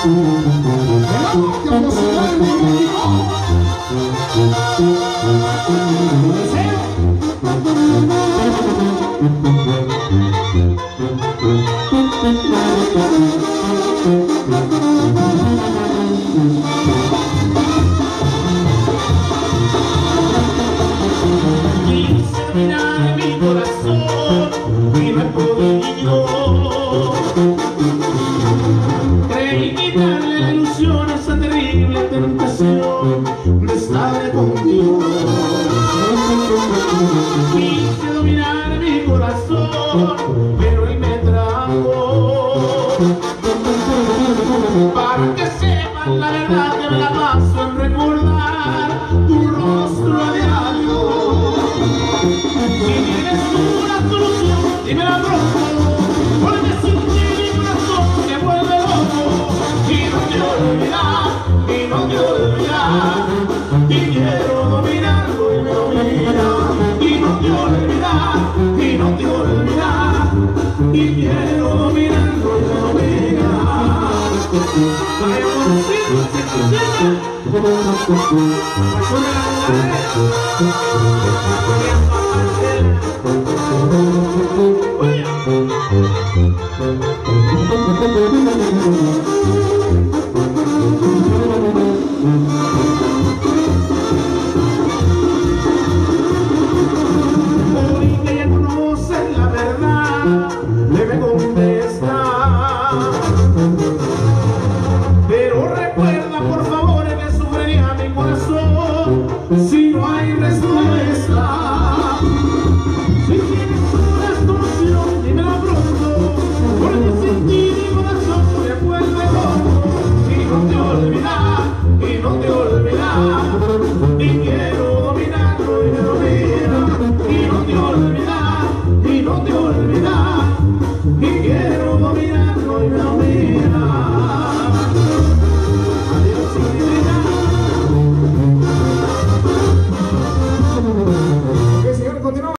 Mira mi corazón y no he podido. Creí quitarle la ilusión a esa terrible tentación de estar contigo. Quise dominar mi corazón, pero él me trajo. Para que sepan la verdad que me la paso en recordar tu rostro a diario. Si tienes una solución, dímela pronto, porque sin ti mi corazón se vuelve loco. Y no te olvidar, y no te olvidar, y quiero dominarlo y me domina. Y no te olvidar, y no te olvidar, y quiero dominarlo y me domina. Vaya conocido, se consigue. Hoy que ya conoces la verdad, debe contestar.